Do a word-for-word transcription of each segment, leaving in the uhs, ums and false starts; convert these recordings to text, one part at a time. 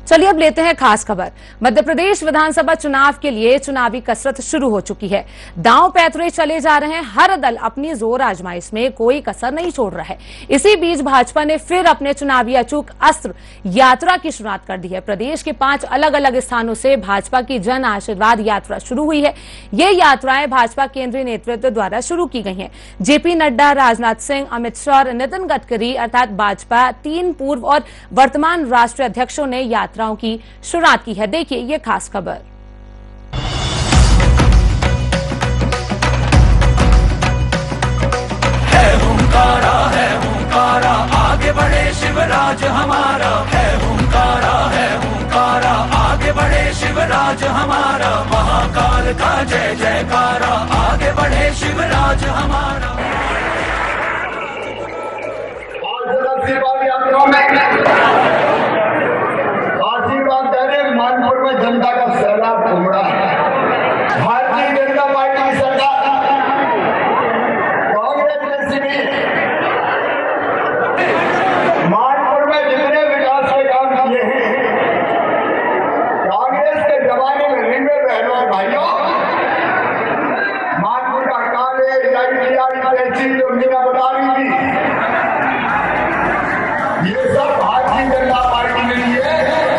चलिए अब लेते हैं खास खबर। मध्य प्रदेश विधानसभा चुनाव के लिए चुनावी कसरत शुरू हो चुकी है। दांव पैतरे चले जा रहे हैं। हर दल अपनी जोर आजमाइश में कोई कसर नहीं छोड़ रहा है। इसी बीच भाजपा ने फिर अपने चुनावी अचूक अस्त्र यात्रा की शुरुआत कर दी है। प्रदेश के पांच अलग अलग स्थानों से भाजपा की जन आशीर्वाद यात्रा शुरू हुई है। ये यात्राएं भाजपा केंद्रीय नेतृत्व द्वारा शुरू की गई हैं। जेपी नड्डा, राजनाथ सिंह, अमित शाह और नितिन गडकरी अर्थात भाजपा तीन पूर्व और वर्तमान राष्ट्रीय अध्यक्षों ने यात्राओं की शुरुआत की है। देखिए ये खास खबर। है हुंकारा है हुंकारा आगे बढ़े शिवराज हमारा, है हुंकारा है हुंकारा आगे बढ़े शिवराज हमारा, महाकाल का जय जयकारा आगे बढ़े शिवराज हमारा। मानपुर में जनता का सैलाब उमड़ा है। भारतीय जनता पार्टी की सरकार कांग्रेस ने भी मानपुर में जितने विकास के काम किए हैं, कांग्रेस के जमाने में रेलवे बहनों भाइयों, मानपुर का काले तहसील जो मीना बता रही थी, ये सब भारतीय जनता पार्टी ने लिए।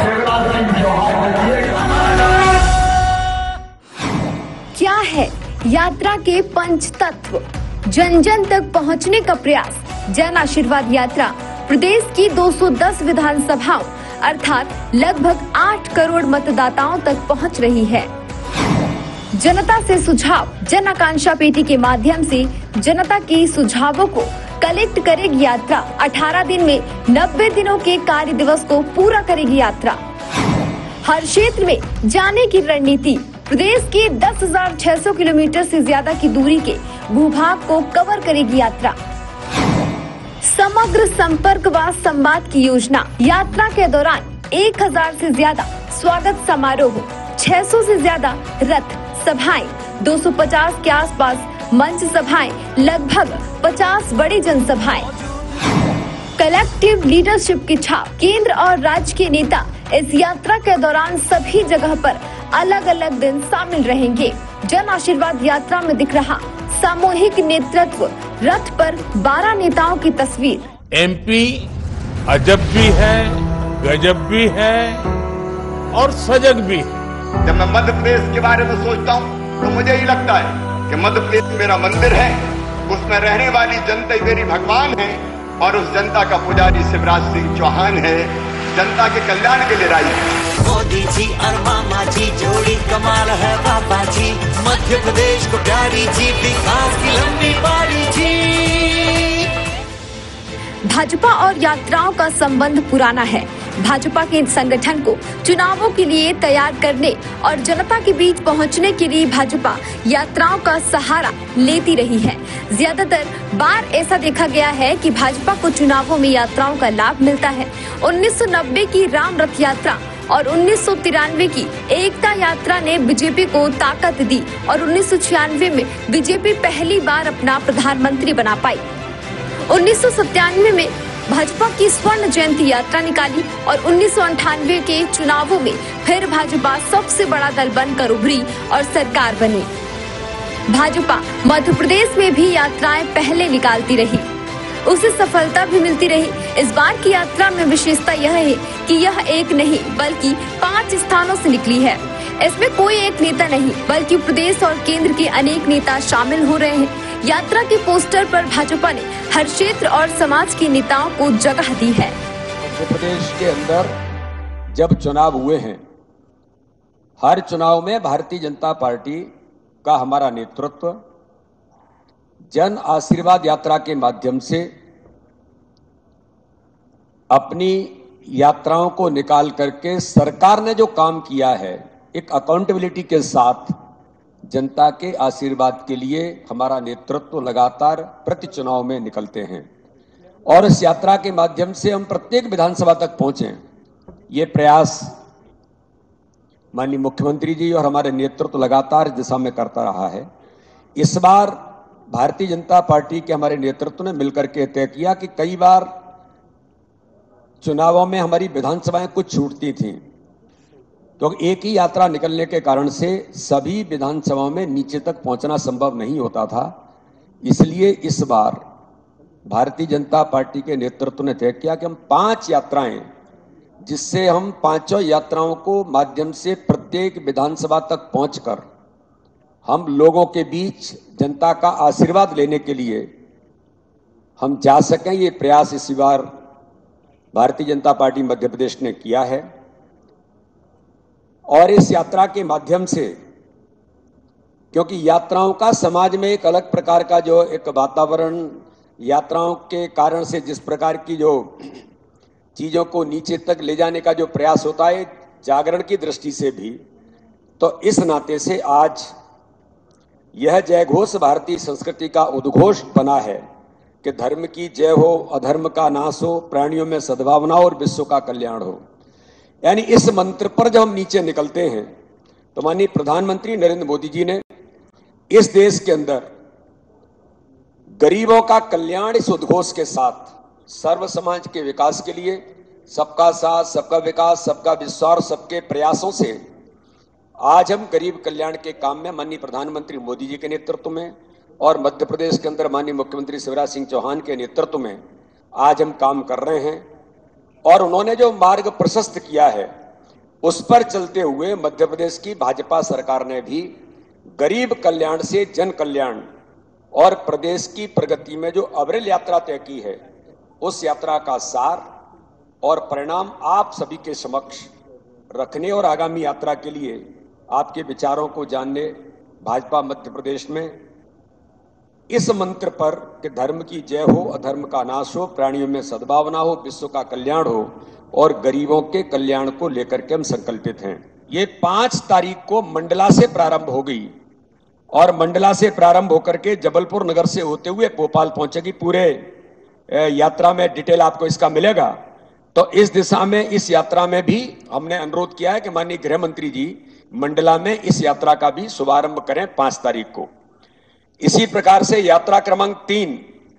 क्या है यात्रा के पंच तत्व? जन जन तक पहुंचने का प्रयास। जन आशीर्वाद यात्रा प्रदेश की दो सौ दस विधानसभाओं अर्थात लगभग आठ करोड़ मतदाताओं तक पहुंच रही है। जनता से सुझाव। जन आकांक्षा पेटी के माध्यम से जनता के सुझावों को कलेक्ट करेगी यात्रा। अठारह दिन में नब्बे दिनों के कार्य दिवस को पूरा करेगी यात्रा। हर क्षेत्र में जाने की रणनीति। प्रदेश के दस हजार छह सौ किलोमीटर से ज्यादा की दूरी के भूभाग को कवर करेगी यात्रा। समग्र संपर्क व संवाद की योजना। यात्रा के दौरान एक हजार से ज्यादा स्वागत समारोह, छह सौ से ज्यादा रथ सभाएं, दो सौ पचास के आसपास मंच सभाएं, लगभग पचास बड़ी जनसभाएं। कलेक्टिव लीडरशिप की छाप। केंद्र और राज्य के नेता इस यात्रा के दौरान सभी जगह पर अलग अलग दिन शामिल रहेंगे। जन आशीर्वाद यात्रा में दिख रहा सामूहिक नेतृत्व। रथ पर बारह नेताओं की तस्वीर। एमपी अजब भी है, गजब भी है और सजग भी है। जब मैं मध्य प्रदेश के बारे में सोचता हूँ तो मुझे ही लगता है कि मध्य प्रदेश मेरा मंदिर है, उसमें रहने वाली जनता मेरी भगवान है और उस जनता का पुजारी शिवराज सिंह चौहान है। जनता के कल्याण के लिए राई है। मोदी जी और मामा जी जोड़ी कमाल है बाबा जी, मध्य प्रदेश को प्यारी जी, विकास की लंबी पारी जी। भाजपा और यात्राओं का संबंध पुराना है। भाजपा के संगठन को चुनावों के लिए तैयार करने और जनता के बीच पहुंचने के लिए भाजपा यात्राओं का सहारा लेती रही है। ज्यादातर बार ऐसा देखा गया है कि भाजपा को चुनावों में यात्राओं का लाभ मिलता है। उन्नीस सौ नब्बे की राम रथ यात्रा और उन्नीस सौ तिरानवे की एकता यात्रा ने बीजेपी को ताकत दी और उन्नीस सौ छियानवे में बीजेपी पहली बार अपना प्रधानमंत्री बना पाई। उन्नीस सौ सत्तानवे में भाजपा की स्वर्ण जयंती यात्रा निकाली और उन्नीस सौ अंठानवे के चुनावों में फिर भाजपा सबसे बड़ा दल बनकर उभरी और सरकार बनी। भाजपा मध्य प्रदेश में भी यात्राएं पहले निकालती रही, उसे सफलता भी मिलती रही। इस बार की यात्रा में विशेषता यह है कि यह एक नहीं बल्कि पांच स्थानों से निकली है। इसमें कोई एक नेता नहीं बल्कि प्रदेश और केंद्र के अनेक नेता शामिल हो रहे हैं। यात्रा के पोस्टर पर भाजपा ने हर क्षेत्र और समाज के नेताओं को जगह दी है। मध्य प्रदेश के अंदर जब चुनाव हुए हैं, हर चुनाव में भारतीय जनता पार्टी का हमारा नेतृत्व जन आशीर्वाद यात्रा के माध्यम से अपनी यात्राओं को निकाल करके सरकार ने जो काम किया है, एक अकाउंटेबिलिटी के साथ जनता के आशीर्वाद के लिए हमारा नेतृत्व लगातार प्रति चुनाव में निकलते हैं और इस यात्रा के माध्यम से हम प्रत्येक विधानसभा तक पहुंचे। ये प्रयास माननीय मुख्यमंत्री जी और हमारे नेतृत्व लगातार दिशा में करता रहा है। इस बार भारतीय जनता पार्टी के हमारे नेतृत्व ने मिलकर के तय किया कि कई बार चुनावों में हमारी विधानसभाएं कुछ छूटती थीं, क्योंकि एक ही यात्रा निकलने के कारण से सभी विधानसभाओं में नीचे तक पहुंचना संभव नहीं होता था। इसलिए इस बार भारतीय जनता पार्टी के नेतृत्व ने तय किया कि हम पांच यात्राएं, जिससे हम पांचों यात्राओं को माध्यम से प्रत्येक विधानसभा तक पहुंचकर हम लोगों के बीच जनता का आशीर्वाद लेने के लिए हम जा सकें, ये प्रयास इस बार भारतीय जनता पार्टी मध्य प्रदेश ने किया है। और इस यात्रा के माध्यम से, क्योंकि यात्राओं का समाज में एक अलग प्रकार का जो एक वातावरण, यात्राओं के कारण से जिस प्रकार की जो चीजों को नीचे तक ले जाने का जो प्रयास होता है जागरण की दृष्टि से भी, तो इस नाते से आज यह जय घोष भारतीय संस्कृति का उद्घोष बना है कि धर्म की जय हो, अधर्म का नाश हो, प्राणियों में सद्भावना और विश्व का कल्याण हो। यानी इस मंत्र पर जब हम नीचे निकलते हैं तो माननीय प्रधानमंत्री नरेंद्र मोदी जी ने इस देश के अंदर गरीबों का कल्याण इस उद्घोष के साथ सर्व समाज के विकास के लिए सबका साथ, सबका विकास, सबका विश्वास, सबके प्रयासों से आज हम गरीब कल्याण के काम में माननीय प्रधानमंत्री मोदी जी के नेतृत्व में और मध्य प्रदेश के अंदर माननीय मुख्यमंत्री शिवराज सिंह चौहान के नेतृत्व में आज हम काम कर रहे हैं। और उन्होंने जो मार्ग प्रशस्त किया है उस पर चलते हुए मध्य प्रदेश की भाजपा सरकार ने भी गरीब कल्याण से जन कल्याण और प्रदेश की प्रगति में जो अविरल यात्रा तय की है, उस यात्रा का सार और परिणाम आप सभी के समक्ष रखने और आगामी यात्रा के लिए आपके विचारों को जानने भाजपा मध्य प्रदेश में इस मंत्र पर कि धर्म की जय हो, अधर्म का नाश हो, प्राणियों में सद्भावना हो, विश्व का कल्याण हो और गरीबों के कल्याण को लेकर के हम संकल्पित हैं। ये पांच तारीख को मंडला से प्रारंभ हो गई और मंडला से प्रारंभ होकर के जबलपुर नगर से होते हुए भोपाल पहुंचेगी। पूरे यात्रा में डिटेल आपको इसका मिलेगा। तो इस दिशा में, इस यात्रा में भी हमने अनुरोध किया है कि माननीय गृह मंत्री जी मंडला में इस यात्रा का भी शुभारंभ करें पांच तारीख को। इसी प्रकार से यात्रा क्रमांक तीन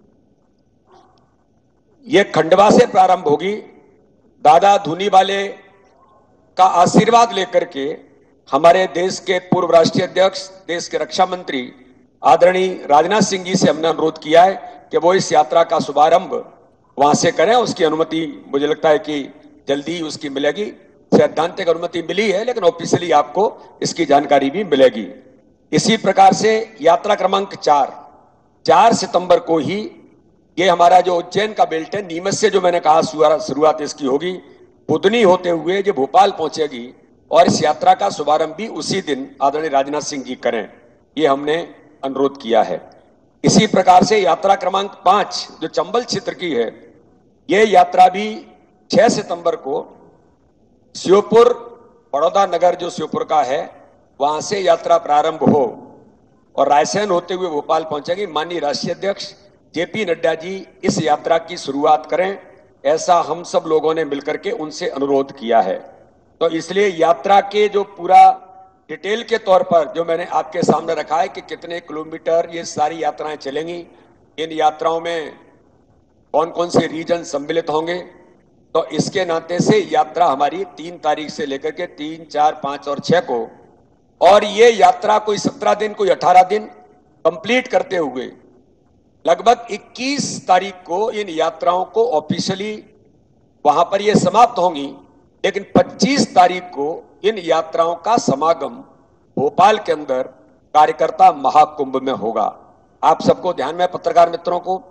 ये खंडवा से प्रारंभ होगी। दादा धूनी वाले का आशीर्वाद लेकर के हमारे देश के पूर्व राष्ट्रीय अध्यक्ष, देश के रक्षा मंत्री आदरणीय राजनाथ सिंह जी से हमने अनुरोध किया है कि वो इस यात्रा का शुभारंभ वहां से करें। उसकी अनुमति मुझे लगता है कि जल्दी ही उसकी मिलेगी। सैद्धांतिक अनुमति मिली है लेकिन ऑफिशियली आपको इसकी जानकारी भी मिलेगी। इसी प्रकार से यात्रा क्रमांक चार चार सितंबर को ही ये हमारा जो उज्जैन का बेल्ट है, नीमच से जो मैंने कहा शुरुआत इसकी होगी, बुधनी होते हुए जो भोपाल पहुंचेगी और इस यात्रा का शुभारंभ भी उसी दिन आदरणीय राजनाथ सिंह जी करें, ये हमने अनुरोध किया है। इसी प्रकार से यात्रा क्रमांक पांच जो चंबल क्षेत्र की है, ये यात्रा भी छह सितंबर को श्योपुर, बड़ौदा नगर जो श्योपुर का है, वहां से यात्रा प्रारंभ हो और रायसेन होते हुए भोपाल पहुंचेगी। माननीय राष्ट्रीय अध्यक्ष जेपी नड्डा जी इस यात्रा की शुरुआत करें, ऐसा हम सब लोगों ने मिलकर के उनसे अनुरोध किया है। तो इसलिए यात्रा के जो पूरा डिटेल के तौर पर जो मैंने आपके सामने रखा है कि कितने किलोमीटर ये सारी यात्राएं चलेंगी, इन यात्राओं में कौन कौन से रीजन सम्मिलित होंगे, तो इसके नाते से यात्रा हमारी तीन तारीख से लेकर के तीन, चार, पांच और छह को, और ये यात्रा कोई सत्रह दिन कोई अठारह दिन कंप्लीट करते हुए लगभग इक्कीस तारीख को इन यात्राओं को ऑफिशियली वहां पर ये समाप्त होंगी। लेकिन पच्चीस तारीख को इन यात्राओं का समागम भोपाल के अंदर कार्यकर्ता महाकुंभ में होगा। आप सबको ध्यान में, पत्रकार मित्रों को,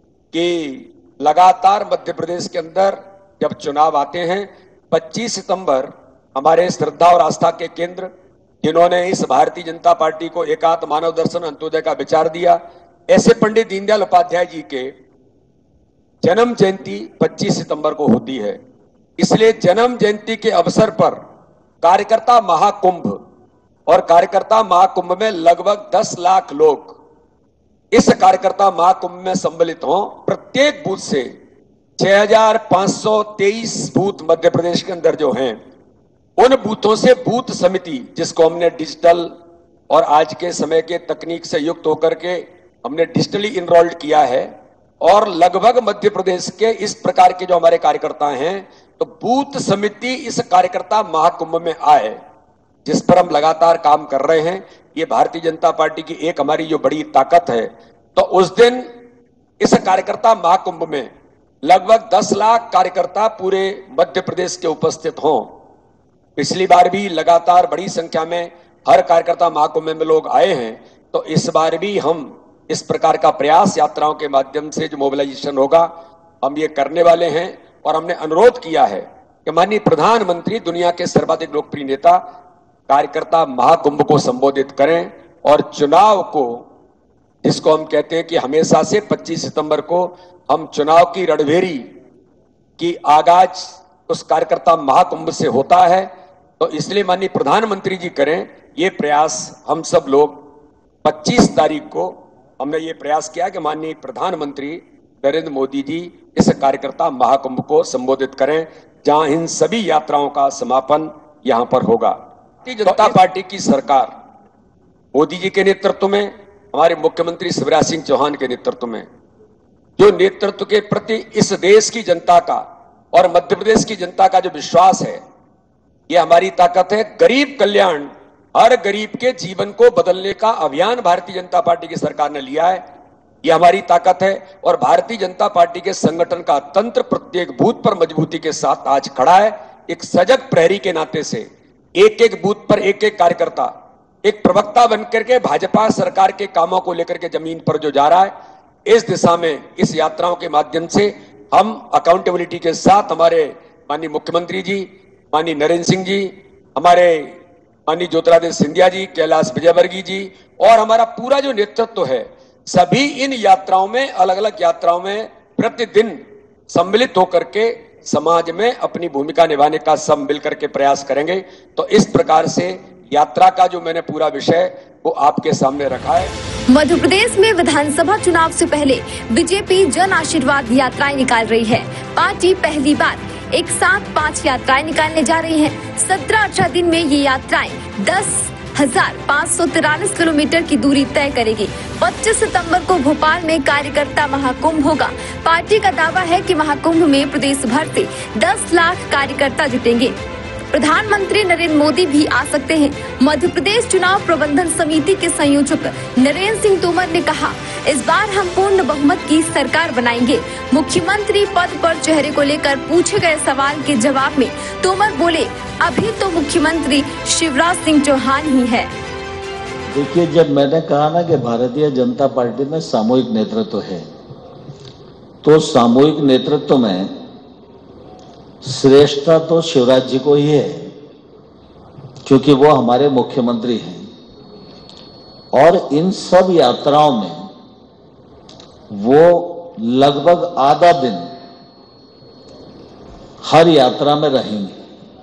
कि लगातार मध्य प्रदेश के अंदर जब चुनाव आते हैं, पच्चीस सितंबर हमारे श्रद्धा और आस्था के केंद्र जिन्होंने इस भारतीय जनता पार्टी को एकात्म मानव दर्शन अंत्योदय का विचार दिया, ऐसे पंडित दीनदयाल उपाध्याय जी के जन्म जयंती पच्चीस सितंबर को होती है। इसलिए जन्म जयंती के अवसर पर कार्यकर्ता महाकुंभ, और कार्यकर्ता महाकुंभ में लगभग दस लाख लोग इस कार्यकर्ता महाकुंभ में सम्मिलित हों। प्रत्येक बूथ से छह हजार पांच सौ तेईस बूथ मध्य प्रदेश के अंदर जो हैं, उन बूथों से बूथ समिति, जिसको हमने डिजिटल और आज के समय के तकनीक से युक्त होकर के हमने डिजिटली इनरोल्ड किया है, और लगभग मध्य प्रदेश के इस प्रकार के जो हमारे कार्यकर्ता हैं तो बूथ समिति इस कार्यकर्ता महाकुंभ में आए, जिस पर हम लगातार काम कर रहे हैं। ये भारतीय जनता पार्टी की एक हमारी जो बड़ी ताकत है। तो उस दिन इस कार्यकर्ता महाकुंभ में लगभग दस लाख कार्यकर्ता पूरे मध्य प्रदेश के उपस्थित हों। पिछली बार भी लगातार बड़ी संख्या में हर कार्यकर्ता महाकुंभ में लोग आए हैं, तो इस बार भी हम इस प्रकार का प्रयास यात्राओं के माध्यम से जो मोबिलाइजेशन होगा हम ये करने वाले हैं। और हमने अनुरोध किया है कि माननीय प्रधानमंत्री, दुनिया के सर्वाधिक लोकप्रिय नेता, कार्यकर्ता महाकुंभ को संबोधित करें और चुनाव को, जिसको हम कहते हैं कि हमेशा से पच्चीस सितंबर को हम चुनाव की रणभेरी की आगाज उस कार्यकर्ता महाकुंभ से होता है, तो इसलिए माननीय प्रधानमंत्री जी करें ये प्रयास। हम सब लोग पच्चीस तारीख को हमने ये प्रयास किया कि माननीय प्रधानमंत्री नरेंद्र मोदी जी इस कार्यकर्ता महाकुंभ को संबोधित करें, जहां इन सभी यात्राओं का समापन यहां पर होगा। भारतीय जनता पार्टी की सरकार मोदी जी के नेतृत्व में, हमारे मुख्यमंत्री शिवराज सिंह चौहान के नेतृत्व में, जो नेतृत्व के प्रति इस देश की जनता का और मध्य प्रदेश की जनता का जो विश्वास है, ये हमारी ताकत है। गरीब कल्याण, हर गरीब के जीवन को बदलने का अभियान भारतीय जनता पार्टी की सरकार ने लिया है, ये हमारी ताकत है। और भारतीय जनता पार्टी के संगठन का तंत्र प्रत्येक बूथ पर मजबूती के साथ आज खड़ा है। एक सजग प्रहरी के नाते से एक एक बूथ पर एक एक कार्यकर्ता एक प्रवक्ता बनकर के भाजपा सरकार के कामों को लेकर के जमीन पर जो जा रहा है, इस दिशा में इस यात्राओं के माध्यम से हम अकाउंटेबिलिटी के साथ हमारे माननीय मुख्यमंत्री जी, माननीय नरेंद्र सिंह जी, हमारे माननीय ज्योतिरादित्य सिंधिया जी, कैलाश विजयवर्गीय जी और हमारा पूरा जो नेतृत्व है, सभी इन यात्राओं में, अलग अलग यात्राओं में प्रतिदिन सम्मिलित होकर के समाज में अपनी भूमिका निभाने का सब मिलकर के प्रयास करेंगे। तो इस प्रकार से यात्रा का जो मैंने पूरा विषय वो आपके सामने रखा है। मध्य प्रदेश में विधानसभा चुनाव से पहले बीजेपी जन आशीर्वाद यात्राएं निकाल रही है। पार्टी पहली बार एक साथ पांच यात्राएं निकालने जा रही है। सत्रह अठारह दिन में ये यात्राएं दस हजार पाँच सौ तिरालीस किलोमीटर की दूरी तय करेगी। पच्चीस सितंबर को भोपाल में कार्यकर्ता महाकुंभ होगा। पार्टी का दावा है कि महाकुंभ में प्रदेश भर से दस लाख कार्यकर्ता जुटेंगे। प्रधानमंत्री नरेंद्र मोदी भी आ सकते हैं। मध्य प्रदेश चुनाव प्रबंधन समिति के संयोजक नरेंद्र सिंह तोमर ने कहा, इस बार हम पूर्ण बहुमत की सरकार बनाएंगे। मुख्यमंत्री पद पर चेहरे को लेकर पूछे गए सवाल के जवाब में तोमर बोले, अभी तो मुख्यमंत्री शिवराज सिंह चौहान ही है। देखिए, जब मैंने कहा ना कि भारतीय जनता पार्टी में सामूहिक नेतृत्व है, तो सामूहिक नेतृत्व में श्रेष्ठता तो शिवराज जी को ही है, क्योंकि वो हमारे मुख्यमंत्री हैं। और इन सब यात्राओं में वो लगभग आधा दिन हर यात्रा में रहेंगे।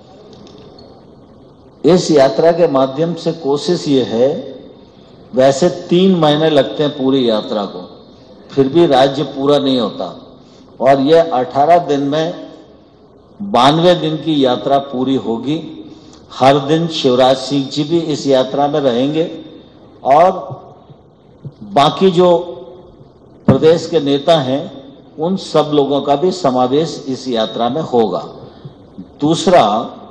इस यात्रा के माध्यम से कोशिश ये है, वैसे तीन महीने लगते हैं पूरी यात्रा को, फिर भी राज्य पूरा नहीं होता, और ये अठारह दिन में बानवे दिन की यात्रा पूरी होगी। हर दिन शिवराज सिंह जी भी इस यात्रा में रहेंगे और बाकी जो प्रदेश के नेता हैं उन सब लोगों का भी समावेश इस यात्रा में होगा। दूसरा,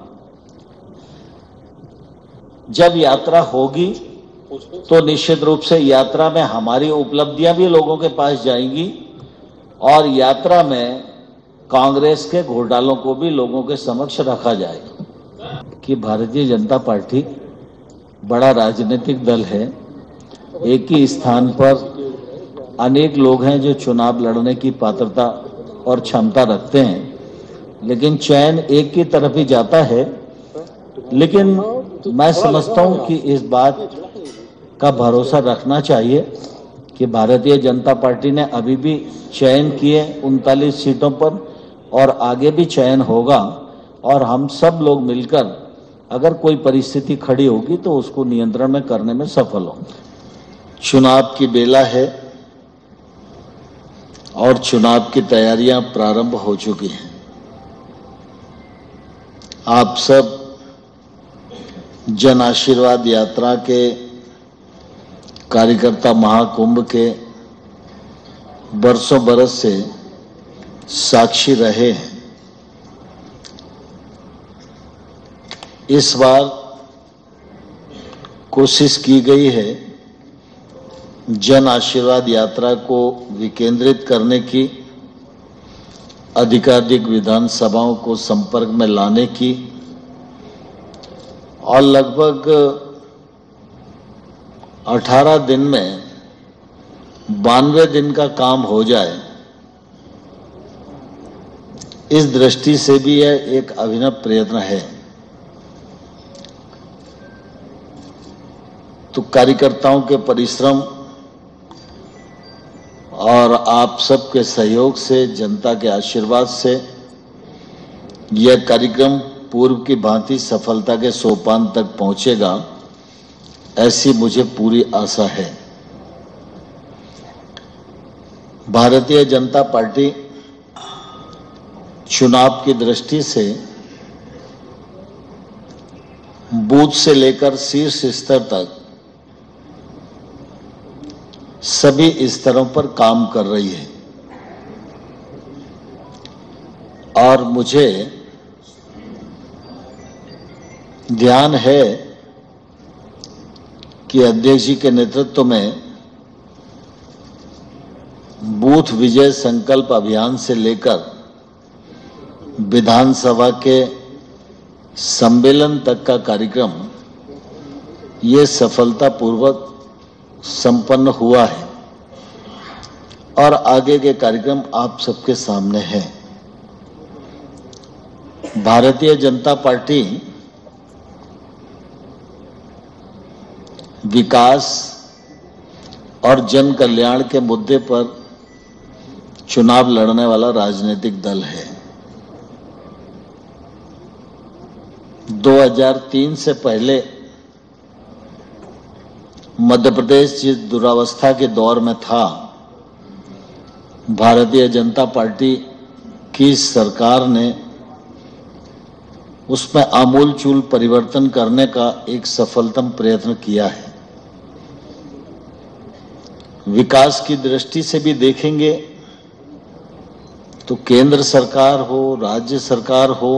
जब यात्रा होगी तो निश्चित रूप से यात्रा में हमारी उपलब्धियां भी लोगों के पास जाएंगी और यात्रा में कांग्रेस के घोटालों को भी लोगों के समक्ष रखा जाएगा कि भारतीय जनता पार्टी बड़ा राजनीतिक दल है। एक ही स्थान पर अनेक लोग हैं जो चुनाव लड़ने की पात्रता और क्षमता रखते हैं, लेकिन चयन एक की तरफ ही जाता है। लेकिन मैं समझता हूं कि इस बात का भरोसा रखना चाहिए कि भारतीय जनता पार्टी ने अभी भी चयन किए उनतालीस सीटों पर और आगे भी चयन होगा, और हम सब लोग मिलकर अगर कोई परिस्थिति खड़ी होगी तो उसको नियंत्रण में करने में सफल होंगे। चुनाव की बेला है और चुनाव की तैयारियां प्रारंभ हो चुकी हैं। आप सब जन आशीर्वाद यात्रा के कार्यकर्ता महाकुंभ के बरसों बरस से साक्षी रहे हैं। इस बार कोशिश की गई है जन आशीर्वाद यात्रा को विकेंद्रित करने की, अधिकाधिक विधानसभाओं को संपर्क में लाने की और लगभग अठारह दिन में बानवे दिन का काम हो जाए, इस दृष्टि से भी यह एक अभिनव प्रयत्न है। तो कार्यकर्ताओं के परिश्रम और आप सबके सहयोग से, जनता के आशीर्वाद से यह कार्यक्रम पूर्व की भांति सफलता के सोपान तक पहुंचेगा, ऐसी मुझे पूरी आशा है। भारतीय जनता पार्टी चुनाव की दृष्टि से बूथ से लेकर शीर्ष स्तर तक सभी स्तरों पर काम कर रही है और मुझे ध्यान है कि अध्यक्ष जी के नेतृत्व में बूथ विजय संकल्प अभियान से लेकर विधानसभा के सम्मेलन तक का कार्यक्रम ये सफलतापूर्वक संपन्न हुआ है और आगे के कार्यक्रम आप सबके सामने हैं। भारतीय जनता पार्टी विकास और जन कल्याण के मुद्दे पर चुनाव लड़ने वाला राजनीतिक दल है। दो हज़ार तीन से पहले मध्य प्रदेश जिस दुरावस्था के दौर में था, भारतीय जनता पार्टी की सरकार ने उसमें आमूलचूल परिवर्तन करने का एक सफलतम प्रयत्न किया है। विकास की दृष्टि से भी देखेंगे तो केंद्र सरकार हो, राज्य सरकार हो,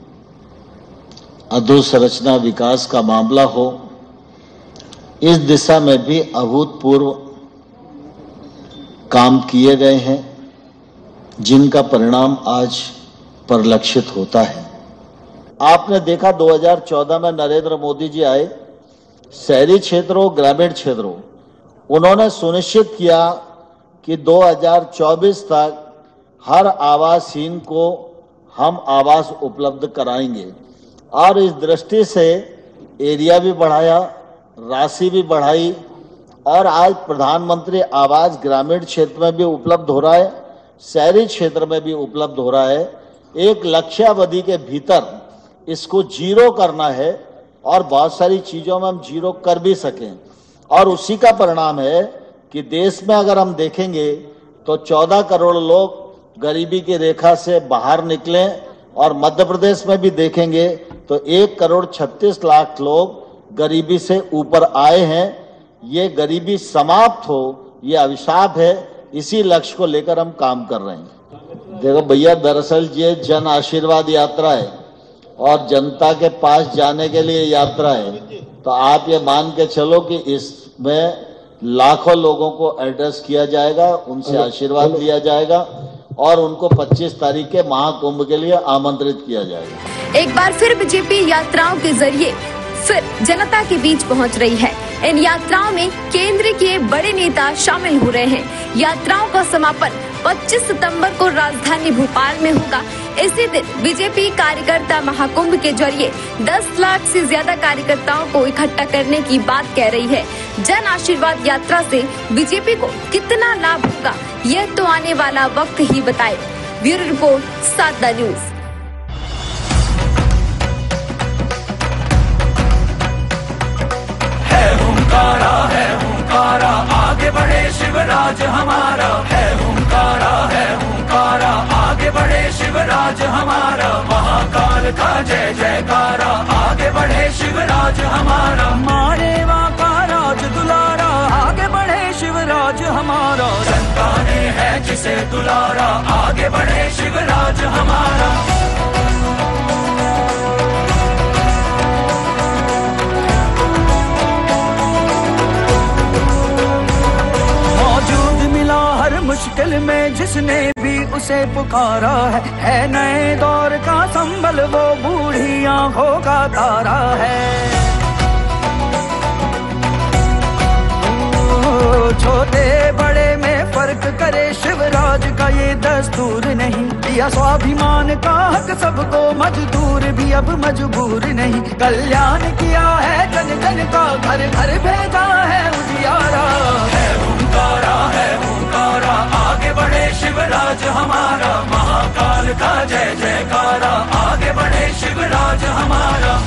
अधोसंरचना विकास का मामला हो, इस दिशा में भी अभूतपूर्व काम किए गए हैं, जिनका परिणाम आज परिलक्षित होता है। आपने देखा दो हज़ार चौदह में नरेंद्र मोदी जी आए, शहरी क्षेत्रों, ग्रामीण क्षेत्रों, उन्होंने सुनिश्चित किया कि दो हज़ार चौबीस तक हर आवासहीन को हम आवास उपलब्ध कराएंगे और इस दृष्टि से एरिया भी बढ़ाया, राशि भी बढ़ाई और आज प्रधानमंत्री आवास ग्रामीण क्षेत्र में भी उपलब्ध हो रहा है, शहरी क्षेत्र में भी उपलब्ध हो रहा है। एक लक्ष्यावधि के भीतर इसको जीरो करना है और बहुत सारी चीजों में हम जीरो कर भी सकें और उसी का परिणाम है कि देश में अगर हम देखेंगे तो चौदह करोड़ लोग गरीबी की रेखा से बाहर निकले और मध्य प्रदेश में भी देखेंगे तो एक करोड़ छत्तीस लाख लोग गरीबी से ऊपर आए हैं। ये गरीबी समाप्त हो, ये अभिशाप है। इसी लक्ष्य को लेकर हम काम कर रहे हैं। देखो भैया, दरअसल ये जन आशीर्वाद यात्रा है और जनता के पास जाने के लिए यात्रा है, तो आप ये मान के चलो कि इसमें लाखों लोगों को एड्रेस किया जाएगा, उनसे आशीर्वाद लिया जाएगा और उनको पच्चीस तारीख के महाकुंभ के लिए आमंत्रित किया जाएगा। एक बार फिर बीजेपी यात्राओं के जरिए फिर जनता के बीच पहुंच रही है। इन यात्राओं में केंद्र के बड़े नेता शामिल हो रहे हैं। यात्राओं का समापन पच्चीस सितंबर को राजधानी भोपाल में होगा। इसी दिन बीजेपी कार्यकर्ता महाकुंभ के जरिए दस लाख से ज्यादा कार्यकर्ताओं को इकट्ठा करने की बात कह रही है। जन आशीर्वाद यात्रा से बीजेपी को कितना लाभ होगा, यह तो आने वाला वक्त ही बताए। ब्यूरो रिपोर्ट, सातदा न्यूज। हुंकारा है हुंकारा, आगे बढ़े शिवराज हमारा है। हुंकारा है हुंकारा, आगे बढ़े शिवराज हमारा। महाकाल का जय जयकारा, आगे बढ़े शिवराज हमारा। मारे माँ का राज दुलारा, आगे बढ़े शिवराज हमारा। जनता ने है जिसे दुलारा, आगे बढ़े शिवराज हमारा। जिसने भी उसे पुकारा है, है नए दौर का संबल वो बूढ़ी आंखों का तारा है। छोटे बड़े में फर्क करे शिवराज का ये दस्तूर नहीं, दिया स्वाभिमान का हक सबको, मजदूर भी अब मजबूर नहीं। कल्याण किया है जन जन का, घर घर भेजा है उजियारा। है हुंकारा है हुंकारा, आगे बढ़े शिवराज हमारा, महाकाल का जय जयकारा, आगे बढ़े शिवराज हमारा।